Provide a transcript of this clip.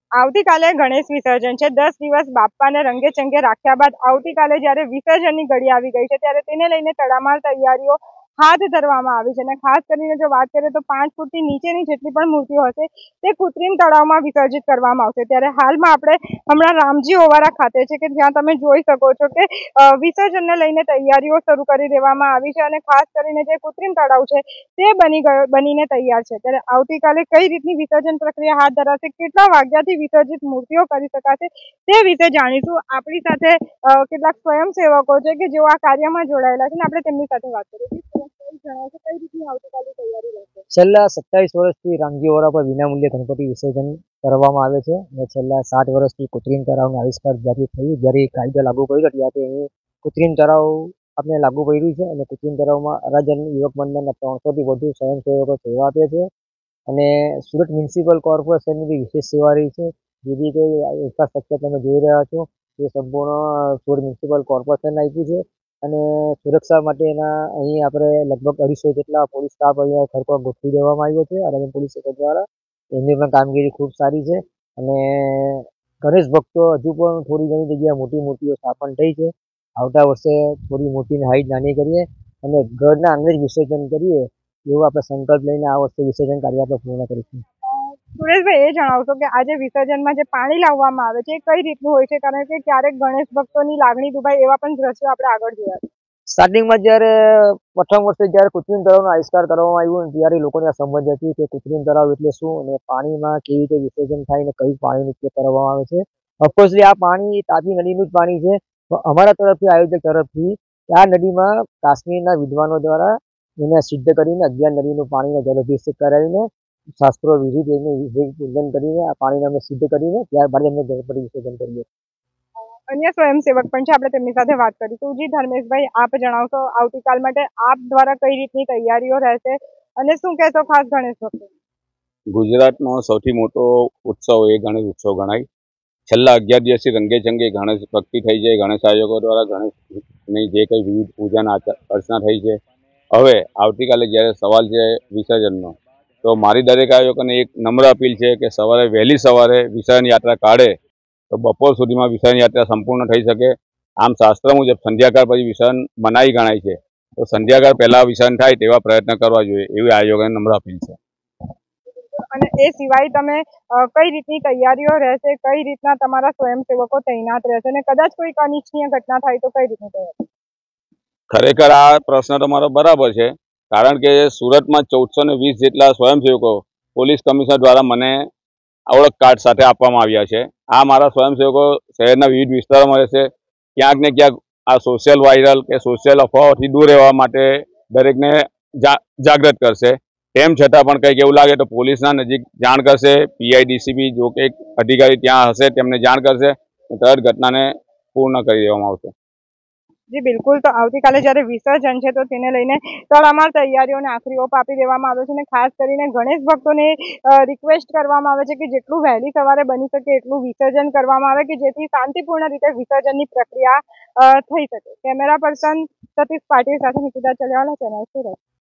આવતીકાલે ગણેશ વિસર્જન છે। 10 દિવસ બાપ્પાને રંગે ચંગે રાખ્યા બાદ આવતીકાલે જ્યારે વિસર્જનની ઘડી આવી ગઈ છે ત્યારે તેને લઈને તડામાર તૈયારીઓ હાથ ધરવામાં આવી છે। અને ખાસ કરીને જો વાત કરીએ તો 5 ફૂટથી નીચેની જેટલી પણ મૂર્તિઓ હશે તે કૃત્રિમ તળાવમાં વિસર્જિત કરવામાં આવશે। ત્યારે હાલમાં આપણે હમણાં રામજી ઓવારા ખાતે છે કે જ્યાં તમે જોઈ શકો છો કે વિસર્જનને લઈને તૈયારીઓ શરૂ કરી દેવામાં આવી છે અને ખાસ કરીને જે કૃત્રિમ તળાવ છે તે બનીને તૈયાર છે। ત્યારે આવતીકાલે કઈ રીતની વિસર્જન પ્રક્રિયા હાથ ધરાશે, કેટલા વાગ્યાથી વિસર્જિત મૂર્તિઓ કરી શકાશે તે વિશે જાણીશું। આપણી સાથે કેટલાક સ્વયંસેવકો છે કે જેઓ આ કાર્યમાં જોડાયેલા છે ને આપણે તેમની સાથે વાત કરીશું। જણાવશો કઈ રીતની આવતીકાલે તૈયારી રહેશે? છેલ્લા 27 વર્ષથી રામજી ઓવારા પર વિનામૂલ્યે ગણપતિ વિસર્જન કરવામાં આવે છે અને છેલ્લા 7 વર્ષથી કૃત્રિમ તળાવનો આવિષ્કાર જ્યારથી થયું, જ્યારે કાયદો લાગુ કર્યો ત્યારથી અહીં કૃત્રિમ તળાવ આપણે લાગુ કર્યું છે અને કૃત્રિમ તળાવમાં અરાજન યુવક મંડળના 300થી વધુ સ્વયંસેવકો સેવા આપે છે અને સુરત મ્યુનિસિપલ કોર્પોરેશનની બી વિશેષ સેવા રહી છે। જે બી કંઈ ઇન્ફ્રાસ્ટ્રક્ચર તમે જોઈ રહ્યા છો તે સંપૂર્ણ સુરત મ્યુનિસિપલ કોર્પોરેશન આપ્યું છે અને સુરક્ષા માટેના અહીં આપણે લગભગ 250 જેટલા પોલીસ સ્ટાફ અહીંયા ખડકો ગોઠવી દેવામાં આવ્યો છે અરાજન પોલીસ સ્ટેશન દ્વારા। એમની પણ કામગીરી ખૂબ સારી છે અને ગણેશ ભક્તો હજુ પણ થોડી ઘણી જગ્યાએ મોટી મૂર્તિઓ સ્થાપન થઈ છે। આવતા વર્ષે થોડી મૂર્તિની હાઈટ નાની કરીએ અને ઘરના આંગણે જ વિસર્જન કરીએ એવો આપણે સંકલ્પ લઈને આ વર્ષે વિસર્જન કાર્ય આપણે પૂર્ણ કરીશું। સુરેશભાઈ, એ જણાવશો કે આજે વિસર્જનમાં જે પાણી લાવવામાં આવે છે એ કઈ રીતનું હોય છે? કારણ કે ક્યારેક ગણેશ ભક્તોની લાગણી દુભાય એવા પણ દ્રશ્યો આપણે આગળ જોયા છે। સ્ટાર્ટિંગમાં જ્યારે પ્રથમ વર્ષે જ્યારે કૃત્રિમ તળાવનો આવિષ્કાર કરવામાં આવ્યો ને ત્યારે લોકોને આ સમજ હતી કે કૃત્રિમ તળાવ એટલે શું અને પાણીમાં કેવી રીતે વિસર્જન થાય અને કયું પાણીનો ઉપયોગ કરવામાં આવે છે। ઓફકોર્સલી આ પાણી તાપી નદીનું જ પાણી છે। તો અમારા તરફથી આયોજક તરફથી આ નદીમાં કાશ્મીરના વિદ્વાનો દ્વારા એને સિદ્ધ કરીને 11 નદીનું પાણીનો જલાભિષેક કરાવીને શાસ્ત્રો વિધિ એનું પૂજન કરીને આ પાણીને અમે સિદ્ધ કરીને ત્યારબાદ અમે ગણપતિ વિસર્જન કરીએ। અન્ય સ્વયંસેવક પણ છે, આપણે તેમની સાથે વાત કરીશું। જી ધર્મેશભાઈ, આપ જણાવશો આવતીકાલ માટે આપ દ્વારા કઈ રીતની તૈયારીઓ રહેશે અને શું કહેશો ખાસ ગણેશ ભક્તો? ગુજરાતનો સૌથી મોટો ઉત્સવ એ ગણેશ ઉત્સવ ગણાય। છેલ્લા 11 દિવસથી રંગે ચંગે ગણેશ ભક્તિ થઈ છે। ગણેશ આયોજકો દ્વારા ગણેશની જે કંઈ વિવિધ પૂજન અર્ચના થઈ છે। હવે આવતીકાલે જ્યારે સવાલ છે વિસર્જનનો, તો મારી દરેક આયોજકોને એક નમ્ર અપીલ છે કે સવારે વહેલી સવારે વિસર્જન યાત્રા કાઢે તો બપોર સુધીમાં વિસર્જન યાત્રા સંપૂર્ણ થઈ શકે। આમ શાસ્ત્ર મુજબ સંધ્યાકાળ પછી વિસર્જન મનાઈ ગણાય છે, તો સંધ્યાકાળ પહેલા વિસર્જન થાય તેવા પ્રયત્ન કરવા જોઈએ એવી આયોજકોને નમ્ર અપીલ છે। અને એ સિવાય તમે કઈ રીતની તૈયારીઓ રહેશે, કઈ રીતના તમારા સ્વયંસેવકો તૈનાત રહેશે અને કદાચ કોઈક અનિચ્છનીય ઘટના થાય તો કઈ રીતની તૈયારી? ખરેખર આ પ્રશ્ન તમારો બરાબર છે, કારણ કે સુરતમાં 1420 જેટલા સ્વયંસેવકો પોલીસ કમિશનર દ્વારા મને ઓળખ કાર્ડ સાથે આપવામાં આવ્યા છે। આ મારા સ્વયંસેવકો શહેરના વિવિધ વિસ્તારોમાં રહેશે, ક્યાંક ને ક્યાંક આ સોશિયલ વાયરલ કે સોશિયલ અફવાઓથી દૂર રહેવા માટે દરેકને જાગૃત કરશે। તેમ છતાં પણ કંઈક એવું લાગે તો પોલીસના નજીક જાણ કરશે। પીઆઈડીસીપી જો કે અધિકારી ત્યાં હશે તેમને જાણ કરશે, તરત ઘટનાને પૂર્ણ કરી દેવામાં આવશે। જી બિલકુલ, તો આવતીકાલે જ્યારે વિસર્જન છે તો તેને લઈને તડામાર તૈયારીઓને આખરી ઓપ આપી દેવામાં આવે છે અને ખાસ કરીને ગણેશ ભક્તોને રિક્વેસ્ટ કરવામાં આવે છે કે જેટલું વહેલી સવારે બની શકે એટલું વિસર્જન કરવામાં આવે કે જેથી શાંતિપૂર્ણ રીતે વિસર્જનની પ્રક્રિયા થઈ શકે। કેમેરા પર્સન સતીશ પાટીલ સાથે નિકિતા ચલિયાવાલા, ચેનલ સુરત।